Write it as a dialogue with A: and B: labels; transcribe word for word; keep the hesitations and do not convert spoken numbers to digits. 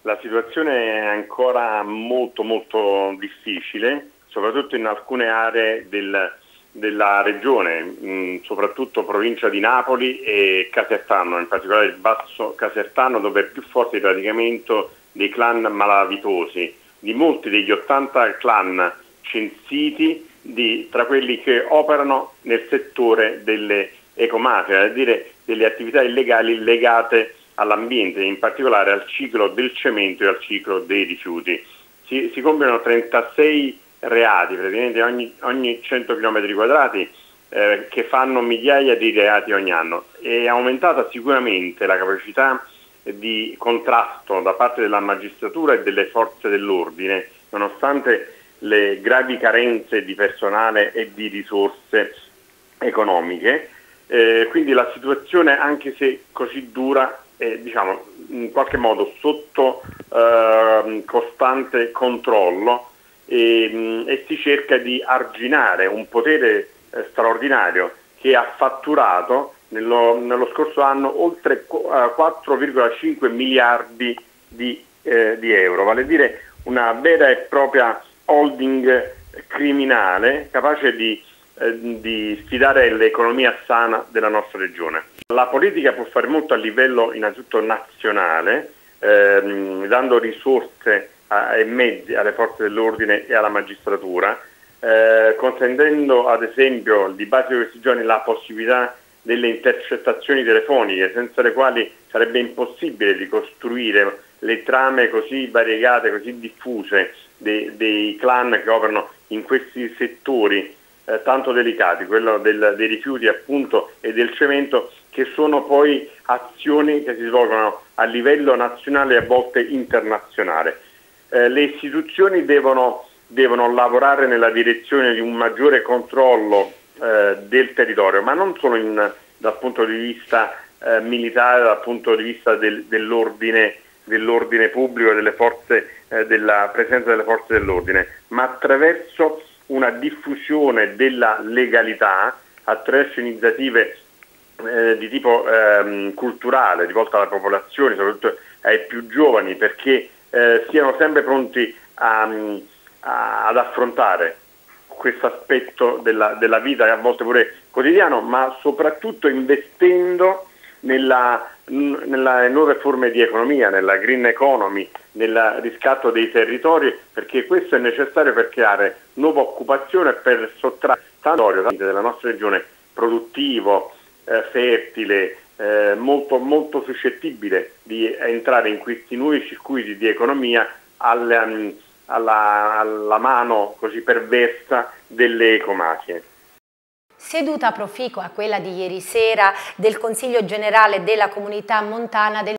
A: La situazione è ancora molto molto difficile, soprattutto in alcune aree del, della regione, mh, soprattutto provincia di Napoli e Casertano, in particolare il Basso Casertano, dove è più forte il radicamento dei clan malavitosi, di molti degli ottanta clan censiti di, tra quelli che operano nel settore delle ecomafie, vale a dire delle attività illegali legate all'ambiente, in particolare al ciclo del cemento e al ciclo dei rifiuti. Si, si compiono trentasei reati, praticamente ogni, ogni cento chilometri quadrati, eh, che fanno migliaia di reati ogni anno. È aumentata sicuramente la capacità di contrasto da parte della magistratura e delle forze dell'ordine, nonostante le gravi carenze di personale e di risorse economiche. Eh, quindi la situazione, anche se così dura, è, diciamo, in qualche modo sotto eh, costante controllo e, mh, e si cerca di arginare un potere eh, straordinario che ha fatturato nello, nello scorso anno oltre quattro virgola cinque miliardi di, eh, di euro, vale a dire una vera e propria holding criminale capace di di sfidare l'economia sana della nostra regione. La politica può fare molto a livello innanzitutto nazionale, ehm, dando risorse a, e mezzi alle forze dell'ordine e alla magistratura, eh, consentendo ad esempio il dibattito di questi giorni la possibilità delle intercettazioni telefoniche, senza le quali sarebbe impossibile ricostruire le trame così variegate, così diffuse dei, dei clan che operano in questi settori Eh, tanto delicati, quello del, dei rifiuti appunto e del cemento, che sono poi azioni che si svolgono a livello nazionale e a volte internazionale. Eh, le istituzioni devono, devono lavorare nella direzione di un maggiore controllo eh, del territorio, ma non solo in, dal punto di vista eh, militare, dal punto di vista del, dell'ordine dell'ordine pubblico, delle forze, eh, della presenza delle forze dell'ordine, ma attraverso una diffusione della legalità attraverso iniziative eh, di tipo ehm, culturale, rivolte alla popolazione, soprattutto ai più giovani, perché eh, siano sempre pronti a, a, ad affrontare questo aspetto della, della vita, a volte pure quotidiano, ma soprattutto investendo nella, nelle nuove forme di economia, nella green economy, nel riscatto dei territori, perché questo è necessario per creare nuova occupazione e per sottrarre tanto territorio della nostra regione produttivo, eh, fertile, eh, molto, molto suscettibile di entrare in questi nuovi circuiti di economia alla, alla, alla mano così perversa delle ecomafie.
B: Seduta proficua quella di ieri sera del Consiglio Generale della Comunità Montana del